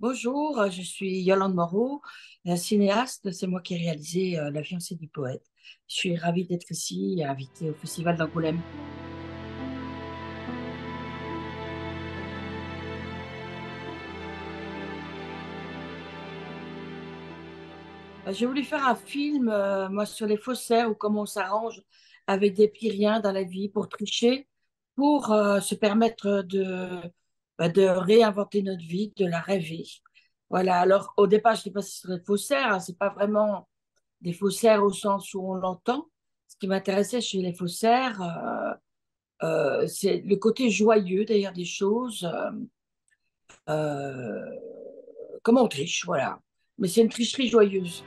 Bonjour, je suis Yolande Moreau, la cinéaste. C'est moi qui ai réalisé La fiancée du poète. Je suis ravie d'être ici, invitée au Festival d'Angoulême. J'ai voulu faire un film, moi, sur les faussaires ou comment on s'arrange avec des petits riens dans la vie pour tricher, pour se permettre de réinventer notre vie, de la rêver. Voilà, alors au départ, je ne sais pas si ce serait des faussaires, hein, c'est pas vraiment des faussaires au sens où on l'entend. Ce qui m'intéressait chez les faussaires, c'est le côté joyeux d'ailleurs des choses. Euh, Comment on triche, voilà. Mais c'est une tricherie joyeuse.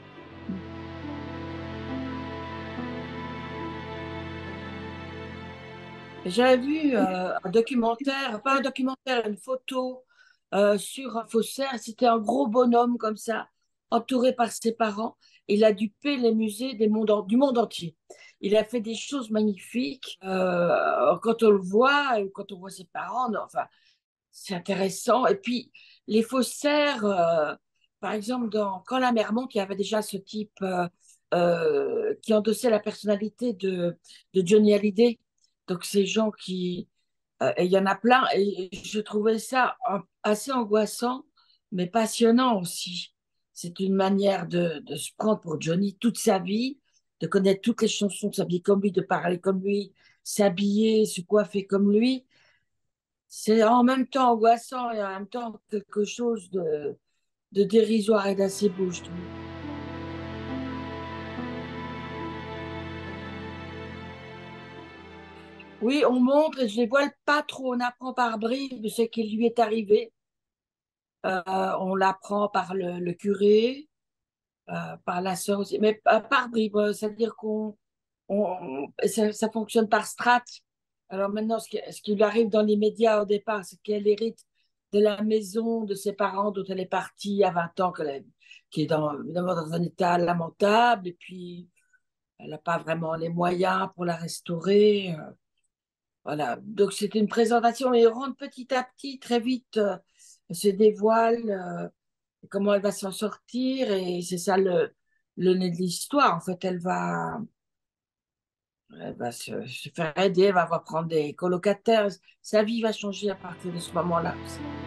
J'avais vu un documentaire, pas un documentaire, une photo sur un faussaire. C'était un gros bonhomme comme ça, entouré par ses parents. Il a dupé les musées du monde entier. Il a fait des choses magnifiques. Quand on le voit, ou quand on voit ses parents, non, enfin, c'est intéressant. Et puis, les faussaires, par exemple, Quand la mer monte, il y avait déjà ce type qui endossait la personnalité de Johnny Hallyday. Donc, ces gens et il y en a plein. Et je trouvais ça assez angoissant, mais passionnant aussi. C'est une manière de se prendre pour Johnny toute sa vie, de connaître toutes les chansons, de s'habiller comme lui, de parler comme lui, s'habiller, se coiffer comme lui. C'est en même temps angoissant et en même temps quelque chose de dérisoire et d'assez beau, je trouve. Oui, on montre et je les voile pas trop. On apprend par bribes de ce qui lui est arrivé. On l'apprend par le curé, par la sœur aussi, mais par bribes. C'est-à-dire ça fonctionne par strates. Alors maintenant, ce qui lui arrive dans les médias au départ, c'est qu'elle hérite de la maison de ses parents dont elle est partie à 20 ans, qui est évidemment dans un état lamentable, et puis elle n'a pas vraiment les moyens pour la restaurer. Voilà. Donc c'est une présentation, et on rentre petit à petit, très vite, elle se dévoile, comment elle va s'en sortir, et c'est ça le nez de l'histoire. En fait, elle va se faire aider, elle va prendre des colocataires. Sa vie va changer à partir de ce moment-là.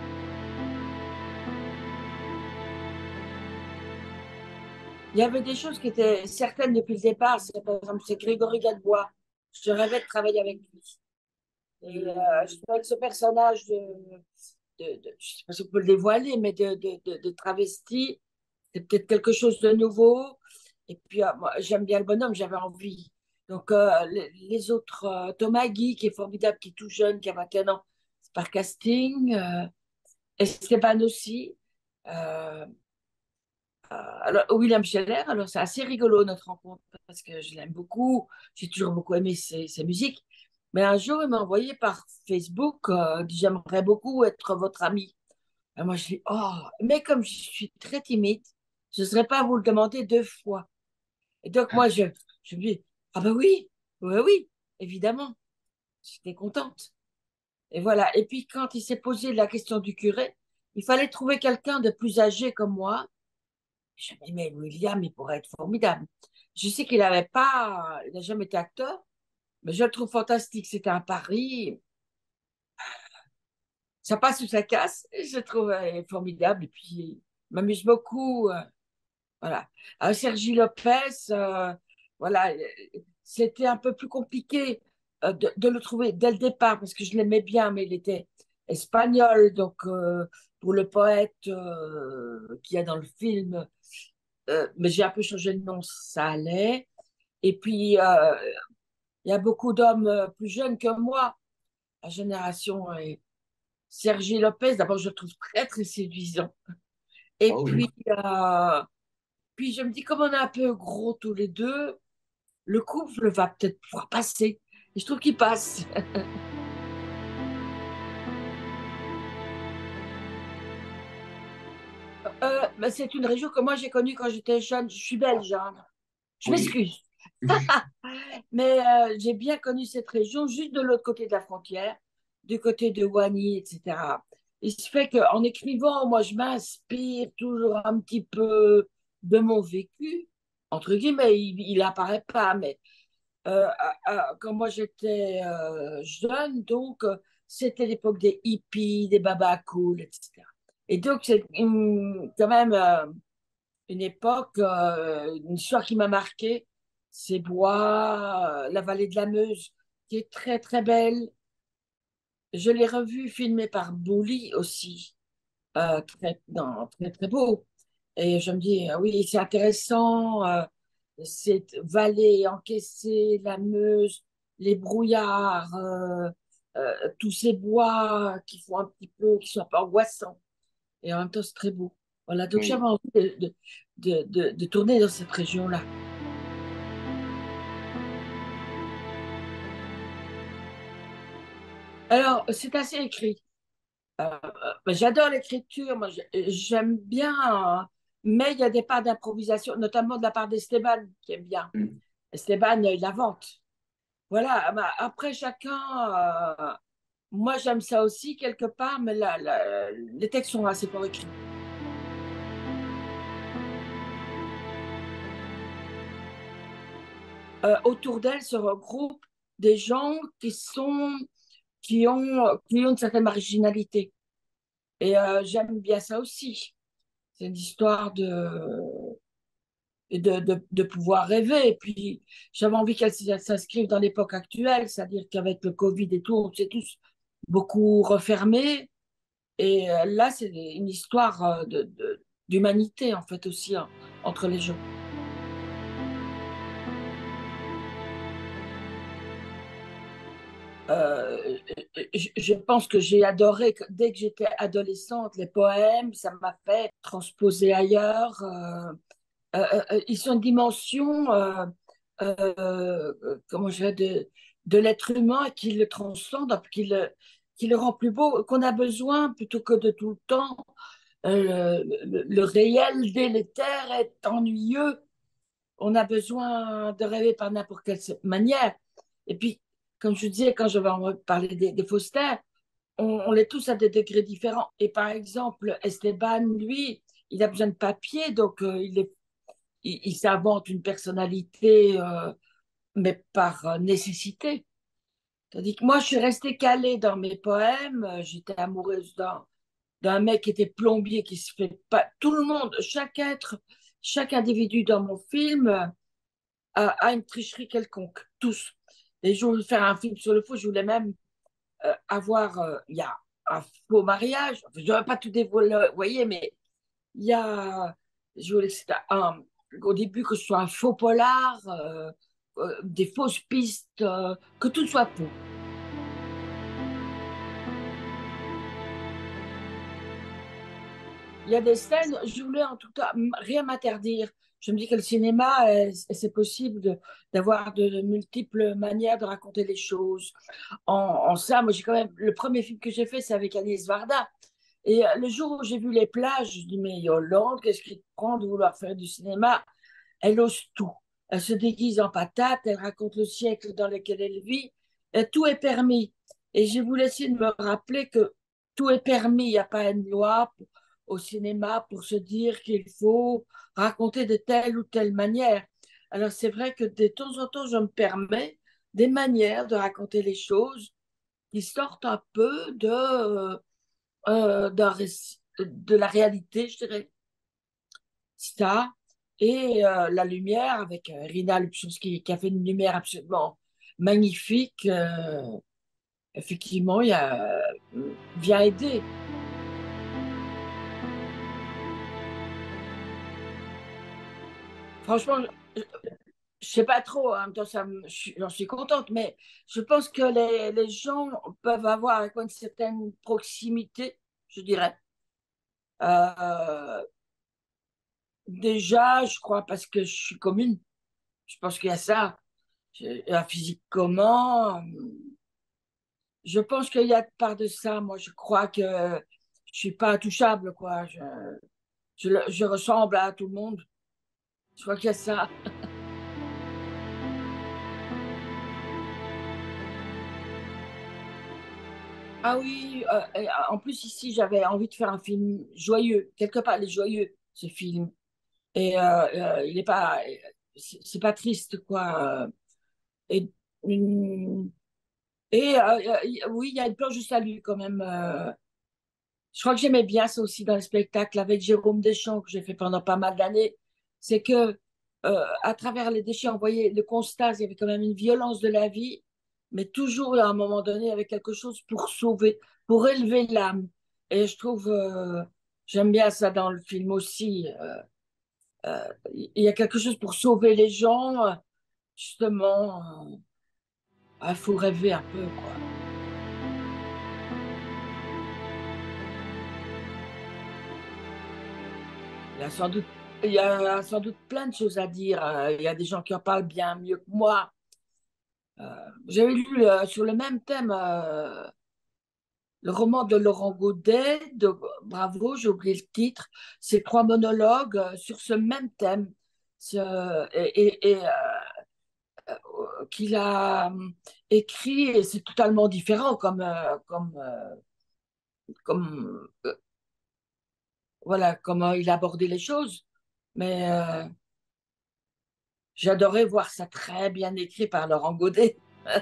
Il y avait des choses qui étaient certaines depuis le départ. Par exemple, c'est Grégory Gadebois. Je rêvais de travailler avec lui. Et je trouvais que ce personnage je ne sais pas si on peut le dévoiler, mais de travesti, c'est peut-être quelque chose de nouveau. Et puis, moi, j'aime bien le bonhomme, j'avais envie. Donc, les autres, Thomas Guy, qui est formidable, qui est tout jeune, qui a 21 ans, c'est par casting. Esteban aussi. Euh, alors, William Scheller, alors c'est assez rigolo notre rencontre parce que je l'aime beaucoup. J'ai toujours beaucoup aimé ses musiques. Mais un jour, il m'a envoyé par Facebook, dit, j'aimerais beaucoup être votre ami. Et moi, je dis, oh, mais comme je suis très timide, je ne serais pas à vous le demander deux fois. Et donc, moi, je me dis, ah ben oui, oui, oui, évidemment. J'étais contente. Et voilà. Et puis, quand il s'est posé la question du curé, il fallait trouver quelqu'un de plus âgé comme moi. Je me dis, mais William, il pourrait être formidable. Je sais qu'il n'avait pas, il n'a jamais été acteur, mais je le trouve fantastique. C'était un pari. Ça passe ou ça casse. Je le trouve formidable. Et puis, il m'amuse beaucoup. Voilà. Sergi Lopez, voilà, c'était un peu plus compliqué de le trouver dès le départ parce que je l'aimais bien, mais il était espagnol. Donc, pour le poète qu'il y a dans le film, mais j'ai un peu changé le nom, ça allait. Et puis, il y a beaucoup d'hommes plus jeunes que moi, la génération. Sergi Lopez, d'abord, je le trouve très, très séduisant. Et Oh oui. puis, je me dis, comme on est un peu gros tous les deux, le couple va peut-être pouvoir passer. Et je trouve qu'il passe. Mais c'est une région que moi j'ai connue quand j'étais jeune. Je suis belge, hein. Je Oui. m'excuse. Mais j'ai bien connu cette région juste de l'autre côté de la frontière, du côté de Wany, etc. Il se fait qu'en écrivant, moi, je m'inspire toujours un petit peu de mon vécu, entre guillemets, il apparaît pas, mais quand moi j'étais jeune, donc c'était l'époque des hippies, des babas cool, etc. Et donc c'est quand même une époque, une histoire qui m'a marqué, ces bois, la vallée de la Meuse, qui est très très belle. Je l'ai revu filmé par Bouli aussi, très, non, très très beau. Et je me dis, oui, c'est intéressant, cette vallée encaissée, la Meuse, les brouillards, tous ces bois qui font un petit peu, qui sont un peu angoissants. Et en même temps, c'est très beau. Voilà, donc j'avais Oui. envie de tourner dans cette région-là. Alors, c'est assez écrit. J'adore l'écriture, moi j'aime bien, mais il y a des parts d'improvisation, notamment de la part d'Esteban, qui aime bien. Mm. Esteban, il invente. Voilà, bah, après chacun, moi j'aime ça aussi quelque part, mais les textes sont assez fort écrits. Autour d'elle se regroupent des gens qui ont une certaine marginalité. Et j'aime bien ça aussi. C'est une histoire de pouvoir rêver. Et puis, j'avais envie qu'elle s'inscrive dans l'époque actuelle, c'est-à-dire qu'avec le Covid et tout, on s'est tous beaucoup refermés. Et là, c'est une histoire d'humanité, en fait, aussi, hein, entre les gens. Euh, je pense que j'ai adoré, dès que j'étais adolescente, les poèmes, ça m'a fait transposer ailleurs. Ils sont une dimension, comment je dirais, de l'être humain qui le transcende, qui le rend plus beau, qu'on a besoin plutôt que de tout le temps. Le réel délétère est ennuyeux. On a besoin de rêver par n'importe quelle manière. Et puis, comme je disais, quand je vais en parler des faussaires, on est tous à des degrés différents. Et par exemple, Esteban, lui, il a besoin de papier, donc il s'invente une personnalité, mais par nécessité. Tandis que moi, je suis restée calée dans mes poèmes. J'étais amoureuse d'un mec qui était plombier, qui se fait pas. Tout le monde, chaque être, chaque individu dans mon film a une tricherie quelconque, tous. Et je voulais faire un film sur le faux. Je voulais même avoir. Il y a un faux mariage. Enfin, je ne vais pas tout dévoiler, vous voyez, mais il y a. Je voulais que c'était au début que ce soit un faux polar, des fausses pistes, que tout soit faux. Il y a des scènes, je voulais en tout cas rien m'interdire. Je me dis que le cinéma, c'est possible d'avoir de multiples manières de raconter les choses. En ça, moi, j'ai quand même, le premier film que j'ai fait, c'est avec Agnès Varda. Et le jour où j'ai vu les plages, je dis, mais Yolande, qu'est-ce qui te prend de vouloir faire du cinéma? Elle ose tout. Elle se déguise en patate, elle raconte le siècle dans lequel elle vit. Et tout est permis. Et je voulais essayer de me rappeler que tout est permis. Il n'y a pas une loi au cinéma pour se dire qu'il faut raconter de telle ou telle manière. Alors c'est vrai que de temps en temps, je me permets des manières de raconter les choses qui sortent un peu de la réalité, je dirais. Ça et la lumière avec Rina Lubchowski qui a fait une lumière absolument magnifique. Effectivement, vient aider. Franchement, je sais pas trop, en même temps, j'en suis contente, mais je pense que les gens peuvent avoir avec moi une certaine proximité, je dirais. Euh, déjà, je crois parce que je suis commune. Je pense qu'il y a ça. Un physique commun. Je pense qu'il y a de part de ça. Moi, je crois que je suis pas intouchable, quoi. Je ressemble à tout le monde. Je crois qu'il y a ça. Ah oui, et, en plus ici, j'avais envie de faire un film joyeux. Quelque part, il est joyeux, ce film. Et il est pas, c'est pas triste, quoi. Et, hum, oui, il y a une planche de salut quand même. Je crois que j'aimais bien ça aussi dans le spectacle avec Jérôme Deschamps que j'ai fait pendant pas mal d'années. C'est que à travers les déchets, on voyait le constat, il y avait quand même une violence de la vie, mais toujours à un moment donné, il y avait quelque chose pour sauver, pour élever l'âme. Et je trouve, j'aime bien ça dans le film aussi. Il y a quelque chose pour sauver les gens, justement. Il faut rêver un peu, quoi. Il y a sans doute, il y a sans doute plein de choses à dire. Il y a des gens qui en parlent bien mieux que moi. J'avais lu sur le même thème le roman de Laurent Godet, bravo, j'ai oublié le titre. C'est trois monologues sur ce même thème qu'il a écrit. Et c'est totalement différent comme voilà, comment il a abordé les choses. Mais j'adorais voir ça très bien écrit par Laurent Godet.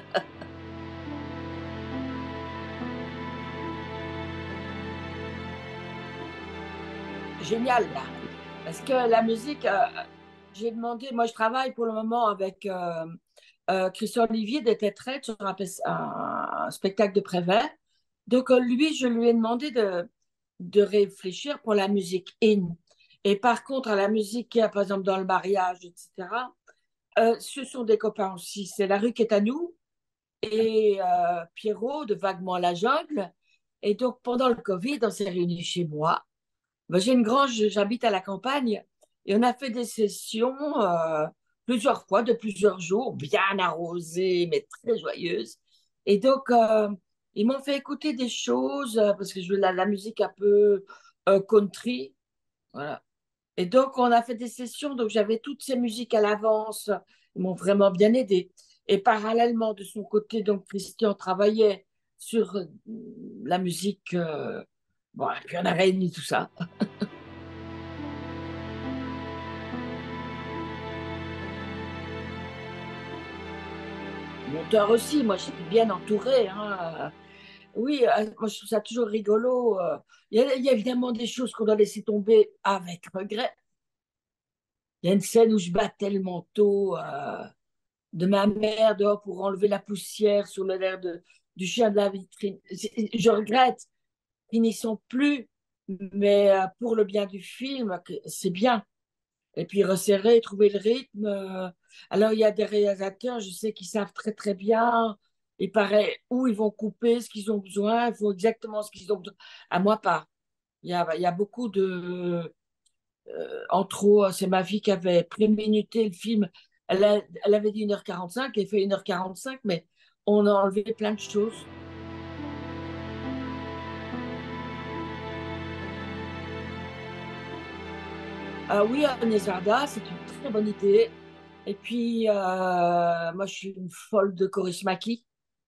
Génial, là. Parce que la musique, j'ai demandé, moi je travaille pour le moment avec Christian Olivier des Tétraites sur un spectacle de Prévert. Donc lui, je lui ai demandé de réfléchir pour la musique in. Et par contre, à la musique qu'il y a, par exemple, dans le mariage, etc., ce sont des copains aussi. C'est La rue qui est à nous et Pierrot de Vaguement la jungle. Et donc, pendant le Covid, on s'est réunis chez moi. Ben, j'ai une grange, j'habite à la campagne et on a fait des sessions plusieurs fois, de plusieurs jours, bien arrosées, mais très joyeuses. Et donc, ils m'ont fait écouter des choses parce que je veux la musique un peu country. Voilà. Et donc, on a fait des sessions, donc j'avais toutes ces musiques à l'avance. Ils m'ont vraiment bien aidé. Et parallèlement, de son côté, donc Christian travaillait sur la musique. Bon, et puis on a réuni tout ça. Monteur aussi, moi j'étais bien entourée, hein. Oui, moi je trouve ça toujours rigolo. Il y a évidemment des choses qu'on doit laisser tomber avec regret. Il y a une scène où je battais le manteau de ma mère dehors pour enlever la poussière sur le l'air du chien de la vitrine. Je regrette qu'ils n'y sont plus, mais pour le bien du film, c'est bien. Et puis resserrer, trouver le rythme. Alors, il y a des réalisateurs, je sais, qui savent très, très bien. Il paraît où ils vont couper, ce qu'ils ont besoin, il faut exactement ce qu'ils ont besoin. À moi, pas. Il y a beaucoup de. Entre autres, c'est ma fille qui avait préminuté le film. Elle avait dit 1h45, elle fait 1h45, mais on a enlevé plein de choses. Oui, Agnès Varda, c'est une très bonne idée. Et puis, moi, je suis une folle de Kaurismäki.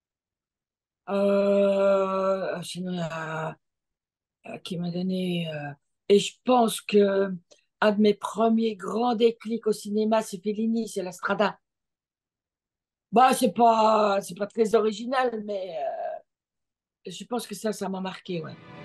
Sinon, il y a, qui m'a donné. Et je pense que un de mes premiers grands déclics au cinéma, c'est Fellini, c'est La Strada. Bah, c'est pas très original, mais je pense que ça m'a marqué, ouais.